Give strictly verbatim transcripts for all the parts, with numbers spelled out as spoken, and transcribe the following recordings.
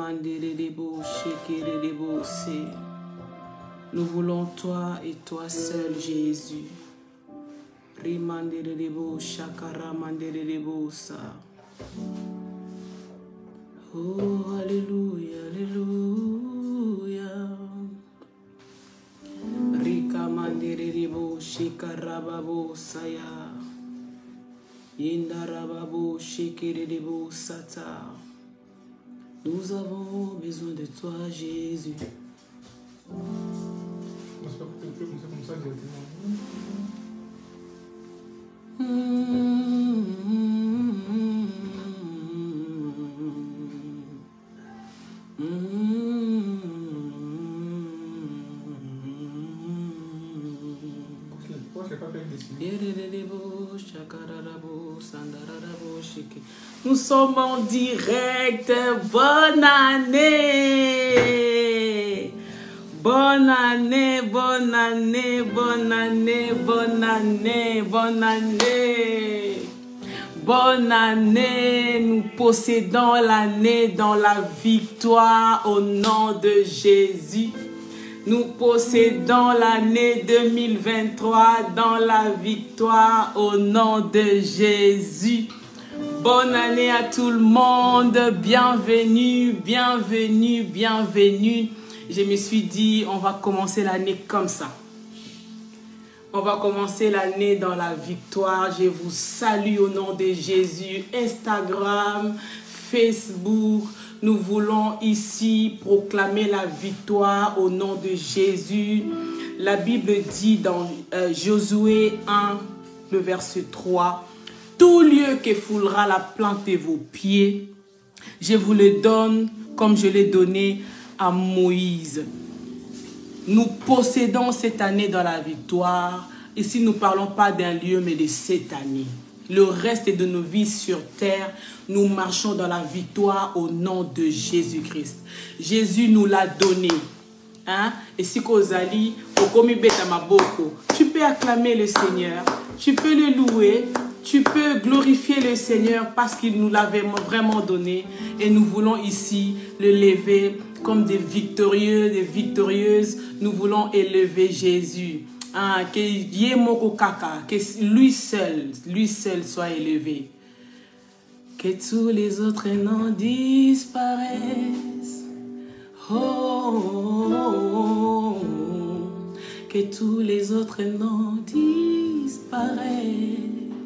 Nous voulons toi et toi seul, Jésus. Oh, alléluia, alléluia. Rika manderebo shikarababo saya. Indarababo shikerebo sata. Nous avons besoin de toi, Jésus. Nous sommes en direct. Bonne année. Bonne année, bonne année, bonne année, bonne année, bonne année. Bonne année. Nous possédons l'année dans la victoire au nom de Jésus. Nous possédons l'année deux mille vingt-trois dans la victoire au nom de Jésus. Bonne année à tout le monde. Bienvenue, bienvenue, bienvenue. Je me suis dit, on va commencer l'année comme ça. On va commencer l'année dans la victoire. Je vous salue au nom de Jésus. Instagram, Facebook. Nous voulons ici proclamer la victoire au nom de Jésus. La Bible dit dans euh, Josué un, le verset trois, « Tout lieu que foulera la plante de vos pieds, je vous le donne comme je l'ai donné à Moïse. » Nous possédons cette année dans la victoire. Ici, nous ne parlons pas d'un lieu, mais de cette année. Le reste de nos vies sur terre, nous marchons dans la victoire au nom de Jésus-Christ. Jésus nous l'a donné. Hein? Et si Kozali, tu peux acclamer le Seigneur, tu peux le louer, tu peux glorifier le Seigneur parce qu'il nous l'avait vraiment donné. Et nous voulons ici le lever comme des victorieux, des victorieuses. Nous voulons élever Jésus. Ah, que lui seul, lui seul soit élevé. Que tous les autres noms disparaissent. Oh, oh, oh, oh. Que tous les autres noms disparaissent.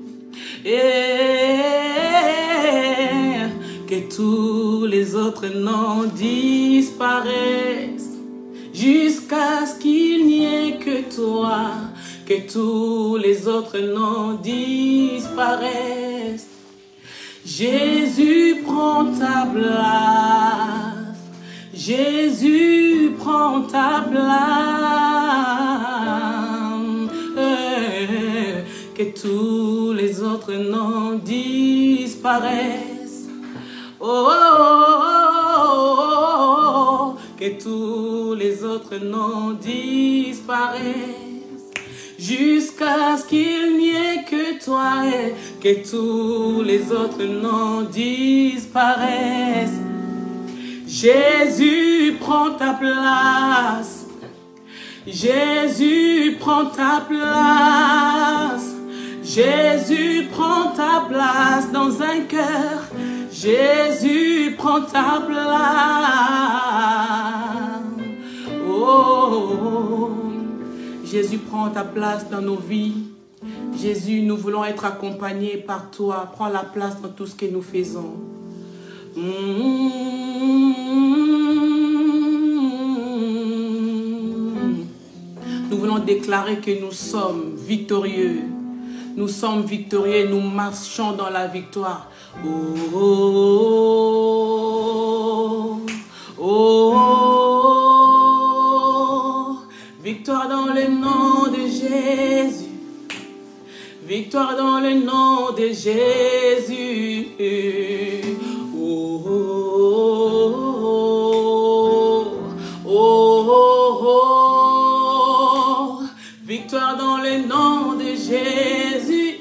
Et que tous les autres noms disparaissent. Jusqu'à ce qu'il n'y ait que toi, que tous les autres noms disparaissent. Jésus prend ta place, Jésus prend ta place. Que tous les autres noms disparaissent. Oh, oh, oh, oh, oh. Que tous les autres noms disparaissent. Jusqu'à ce qu'il n'y ait que toi et que tous les autres noms disparaissent. Jésus prend ta place. Jésus prend ta place. Jésus prend ta place dans un cœur. Jésus prend ta place. Oh, Jésus prend ta place dans nos vies. Jésus, nous voulons être accompagnés par toi. Prends la place dans tout ce que nous faisons. Mmh. Nous voulons déclarer que nous sommes victorieux. Nous sommes victorieux, nous marchons dans la victoire. Oh, oh, oh, oh, victoire dans le nom de Jésus. Victoire dans le nom de Jésus. Oh, oh, oh, oh, oh, victoire dans le nom de Jésus.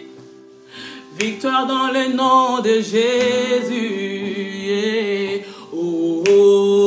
Victoire dans le nom de Jésus. Yeah. Oh, oh,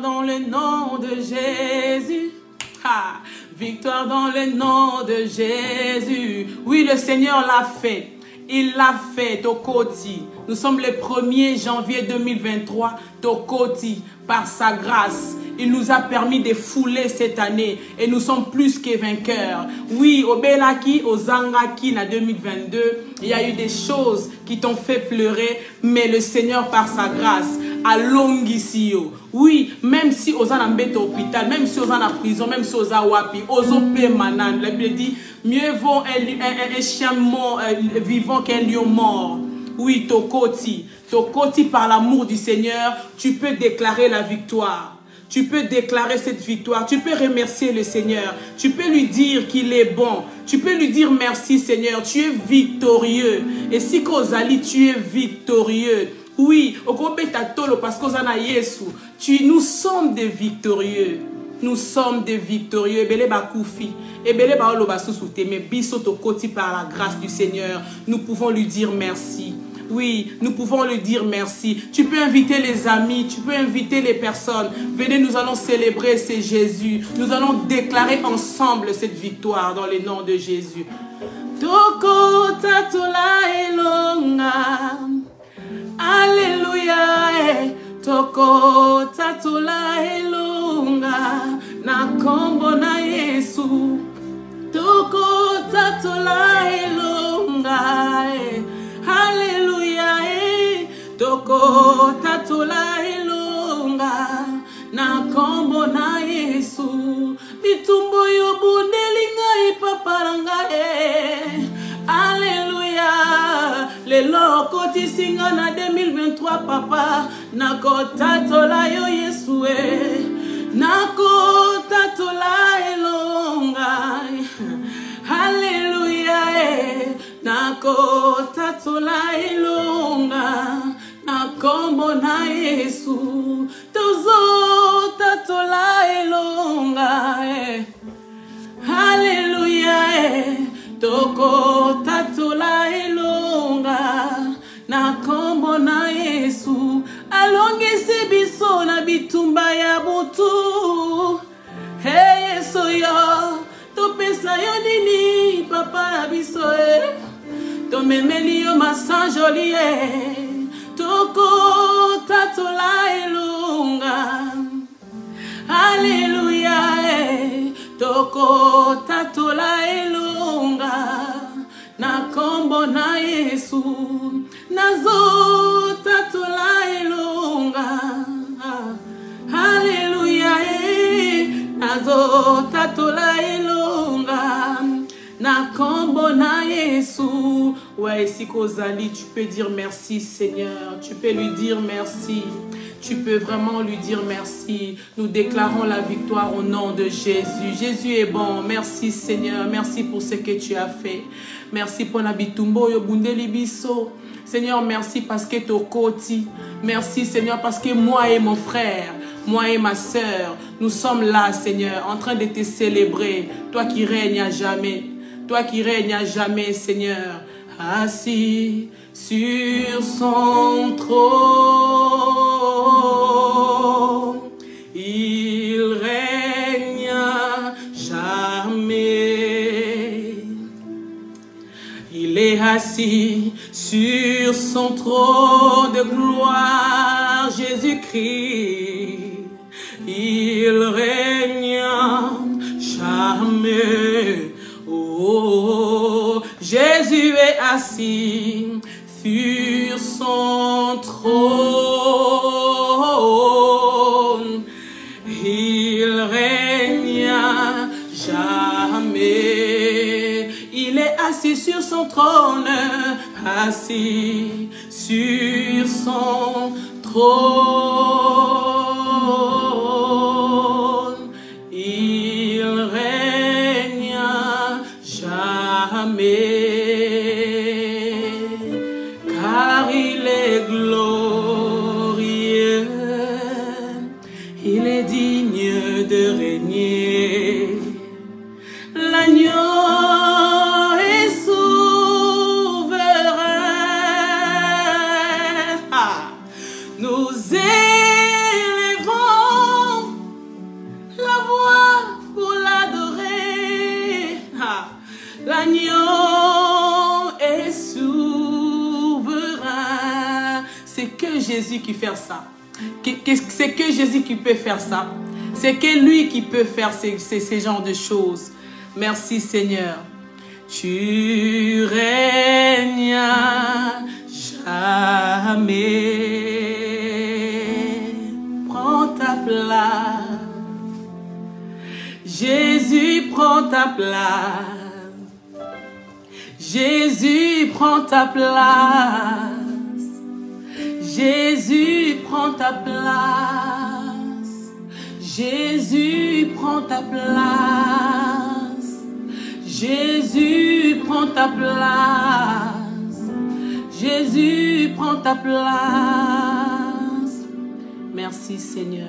victoire dans le nom de Jésus. Ah, victoire dans le nom de Jésus. Oui, le Seigneur l'a fait. Il l'a fait, Tokoti. Nous sommes le premier janvier deux mille vingt-trois, Tokoti, par sa grâce. Il nous a permis de fouler cette année et nous sommes plus que vainqueurs. Oui, au Belaki, au Zangaki, en deux mille vingt-deux, il y a eu des choses qui t'ont fait pleurer, mais le Seigneur, par sa grâce, a longisio. Oui, même si aux en embête au hôpital, même si aux en prison, même si aux wapi, aux opé manan, la Bible dit, mieux vaut un, un, un chien mort, euh, vivant qu'un lion mort. Oui, Tokoti, Tokoti, par l'amour du Seigneur, tu peux déclarer la victoire. Tu peux déclarer cette victoire. Tu peux remercier le Seigneur. Tu peux lui dire qu'il est bon. Tu peux lui dire merci Seigneur. Tu es victorieux. Et si Kozali, tu es victorieux. Oui, parce que nous sommes des victorieux. Nous sommes des victorieux. Mais par la grâce du Seigneur, nous pouvons lui dire merci. Oui, nous pouvons lui dire merci. Tu peux inviter les amis, tu peux inviter les personnes. Venez, nous allons célébrer ce Jésus. Nous allons déclarer ensemble cette victoire dans le nom de Jésus. Toko tatola elonga. Alléluia. Toko tatola elonga. Na kombo na Yesu. Toko tatola elonga. Alléluia, eh. Toko tatola elonga na kombo na Yesu. Bitumbo yo bundelinga ipaparanga eh. Alléluia. Le loko tisinga na deux mille vingt-trois papa na kotatola yo Yesu eh. Na kotatola elonga. Alléluia eh. Nako tatola elonga na kombo na Yesu. Tozo tatola elonga eh. Alléluia eh. Toko tatola elonga na kombo na Yesu. Alongisi biso na bitumba ya butu. Hey Yesu yo. Topesa yo nini papa na biso eh. Tomemeli yo masan joli eh. Toko tatola elonga. Alléluia eh. Toko tatola elonga na kombo na Yesu. Nazo tatola elonga. Alléluia eh. Nazo tatola elonga na kombo na Yesu. Ouais, si Kozali, tu peux dire merci Seigneur. Tu peux lui dire merci. Tu peux vraiment lui dire merci. Nous déclarons la victoire au nom de Jésus. Jésus est bon. Merci Seigneur. Merci pour ce que tu as fait. Merci pour Nabitumbo Yobundeli Biso. Seigneur, merci parce que tu es au côté. Merci Seigneur parce que moi et mon frère, moi et ma sœur, nous sommes là Seigneur, en train de te célébrer. Toi qui règnes à jamais. Toi qui règnes à jamais Seigneur. Assis sur son trône, il règne à jamais. Il est assis sur son trône de gloire, Jésus-Christ. Il règne à jamais. Oh, Jésus est assis sur son trône. Il règne à jamais. Il est assis sur son trône, assis sur son trône. Il règne à jamais, car il est glorieux, il est digne de régner. L'agneau est souverain, nous élève Jésus qui fait ça. C'est que Jésus qui peut faire ça. C'est que lui qui peut faire ces, ces, ces genres de choses. Merci Seigneur. Tu règnes jamais. Prends ta place. Jésus, prends ta place. Jésus, prends ta place. Jésus, prends ta place. Jésus, prends ta place. Jésus, prends ta place. Jésus, prends ta place. Merci Seigneur.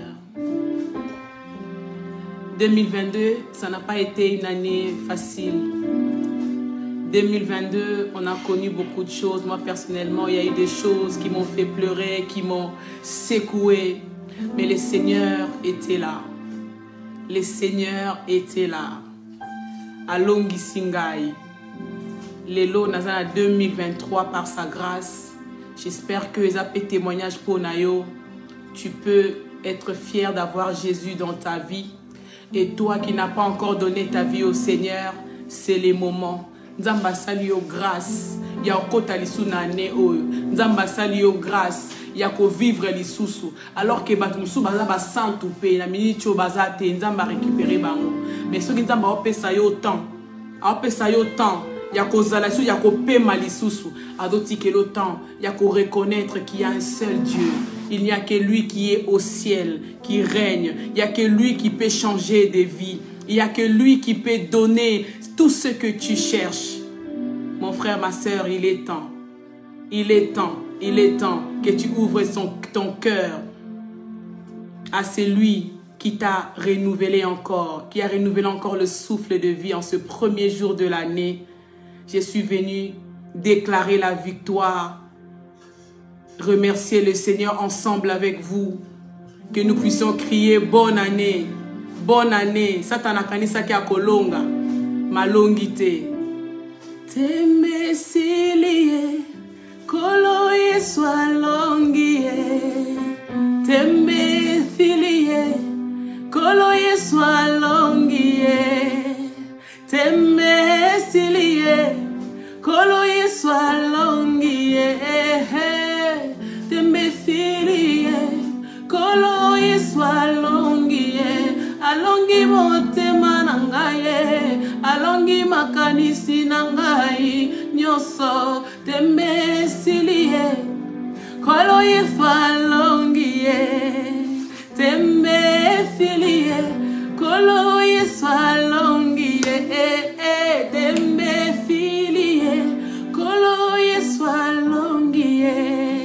deux mille vingt-deux, ça n'a pas été une année facile. deux mille vingt-deux, on a connu beaucoup de choses. Moi, personnellement, il y a eu des choses qui m'ont fait pleurer, qui m'ont secoué. Mais le Seigneur était là. Le Seigneur était là. Alongi Singai. Lelo Nazana deux mille vingt-trois par sa grâce. J'espère que les témoignages pour Nayo, tu peux être fier d'avoir Jésus dans ta vie. Et toi qui n'as pas encore donné ta vie au Seigneur, c'est les moments. Nzamba sali yo grâce. Ya okota lisu na ne oyo. Nzamba sali yo grâce. Ya ko vivre lisusu. Alors que batumusu baza ba santu pe na minute yo baza te nzamba récupérer bango. Mais soki nzamba opesa yo temps. Opesa yo temps. Ya ko zala su ya ko pema lisusu. Adoti ke le temps. Ya ko reconnaître qu'il y a un seul Dieu. Il n'y a que lui qui est au ciel, qui règne. Il n'y a que lui qui peut changer des vies. Il n'y a que lui qui peut donner tout ce que tu cherches. Mon frère, ma soeur, il est temps. Il est temps, il est temps que tu ouvres son, ton cœur à celui qui t'a renouvelé encore, qui a renouvelé encore le souffle de vie en ce premier jour de l'année. Je suis venu déclarer la victoire, remercier le Seigneur ensemble avec vous, que nous puissions crier bonne année, bonne année. Satana kanisa ki akolonga, malongite. Tembe silie, kolo yesu alongie. Tembe silie, kolo yesu alongie. Tembe silie, kolo yesu alongie. Tembe silie, kolo yesu alongie. Alongi motema nangaye, alongi makanisi nangai, nyoso tembe silie, kolo yesu alongie. Tembe silie, kolo yesu alongie. Tembe silie, kolo yesu alongie.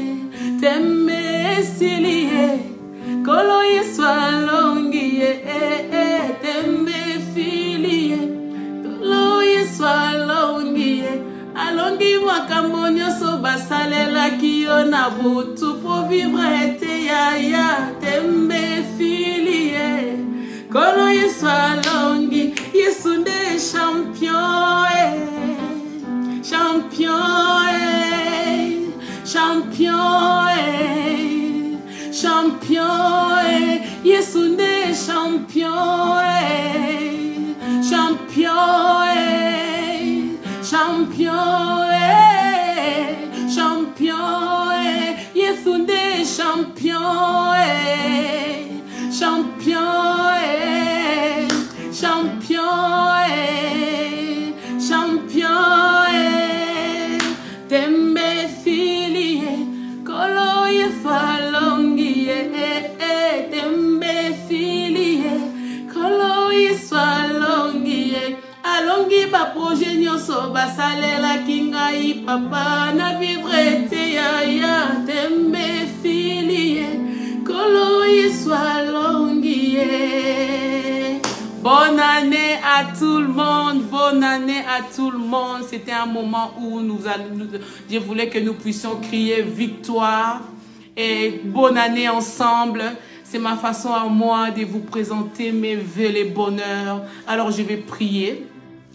Tembe silie, kolo yesu alongie. Tembe filie, kolo yesu alongie. Alongi makambo nyonso basalela kiyo na butu po vivre te yaya. Tembe filie, kolo yesu alongi. Yesu nde champion, eh. Champion, eh. Champion, eh. Champion, eh. Yesu nde champion, eh. Champion, eh. Champion, eh. Champion, eh. Yesu nde champion, eh. Champion, eh. Champion, eh. Champion, eh. Tembe filie, kolo yesu alongie. Tembe filie, kolo yesu alongie. Alongi ba projet nyonso basalela kingai papa na vivre te yaya. Tembe filie, kolo yesu alongie. Bonne année à tout le monde, bonne année à tout le monde. C'était un moment où nous allons, je voulais que nous puissions crier victoire et bonne année ensemble. C'est ma façon à moi de vous présenter mes vœux, les bonheurs. Alors je vais prier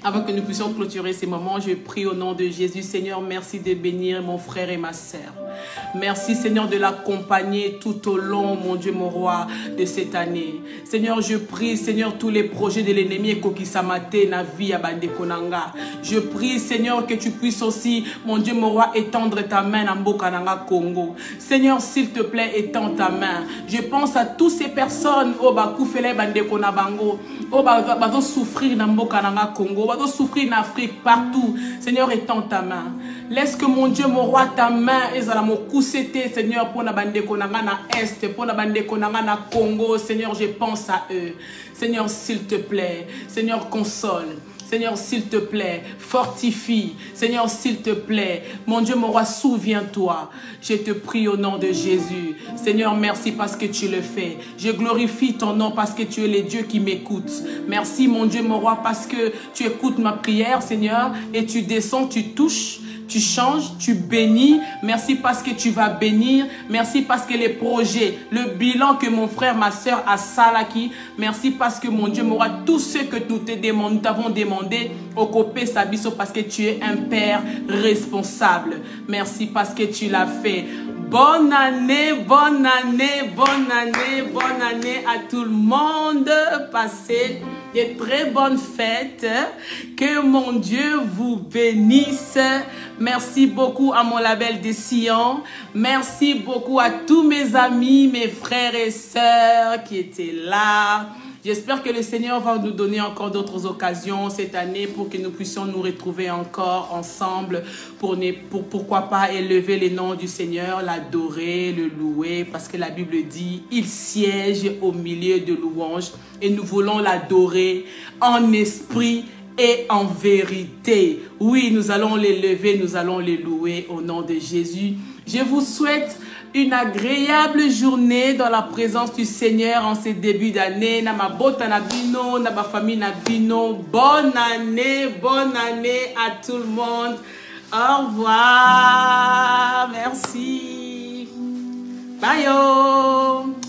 Avant que nous puissions clôturer ces moments, je prie au nom de Jésus. Seigneur, merci de bénir mon frère et ma sœur. Merci, Seigneur, de l'accompagner tout au long, mon Dieu, mon roi, de cette année. Seigneur, je prie, Seigneur, tous les projets de l'ennemi et Kokisamate, na vie à Bandekonanga. Je prie, Seigneur, que tu puisses aussi, mon Dieu, mon roi, étendre ta main à Mbokananga Congo. Seigneur, s'il te plaît, étends ta main. Je pense à toutes ces personnes, oh, Bakoufele Bandekonabango, oh, Bazo souffrir dans Mbokananga Congo, Bazo souffrir en Afrique, partout. Seigneur, étends ta main. Laisse que mon Dieu, mon roi, ta main est à la mokousete, Seigneur, pour la bande konanga na Est, pour la bande konanga na Congo. Seigneur, je pense à eux. Seigneur, s'il te plaît. Seigneur, console. Seigneur, s'il te plaît, fortifie. Seigneur, s'il te plaît. Mon Dieu, mon roi, souviens-toi. Je te prie au nom de Jésus. Seigneur, merci parce que tu le fais. Je glorifie ton nom parce que tu es le Dieu qui m'écoute. Merci, mon Dieu, mon roi, parce que tu écoutes ma prière, Seigneur, et tu descends, tu touches. Tu changes, tu bénis. Merci parce que tu vas bénir. Merci parce que les projets, le bilan que mon frère, ma soeur a salaki. Merci parce que mon Dieu, m'aura tout ce que nous te demandons, nous t'avons demandé au copé Sabiso parce que tu es un père responsable. Merci parce que tu l'as fait. Bonne année, bonne année, bonne année, bonne année à tout le monde. Passez de très bonnes fêtes. Que mon Dieu vous bénisse. Merci beaucoup à mon label des Sion. Merci beaucoup à tous mes amis, mes frères et sœurs qui étaient là. J'espère que le Seigneur va nous donner encore d'autres occasions cette année pour que nous puissions nous retrouver encore ensemble pour, ne, pour pourquoi pas élever le nom du Seigneur, l'adorer, le louer, parce que la Bible dit, il siège au milieu de louanges et nous voulons l'adorer en esprit et en vérité. Oui, nous allons l'élever, nous allons les louer au nom de Jésus. Je vous souhaite une agréable journée dans la présence du Seigneur en ce début d'année. Na ma bota na bino, na ma famille na bino. Bonne année, bonne année à tout le monde. Au revoir. Merci. Bye. -o.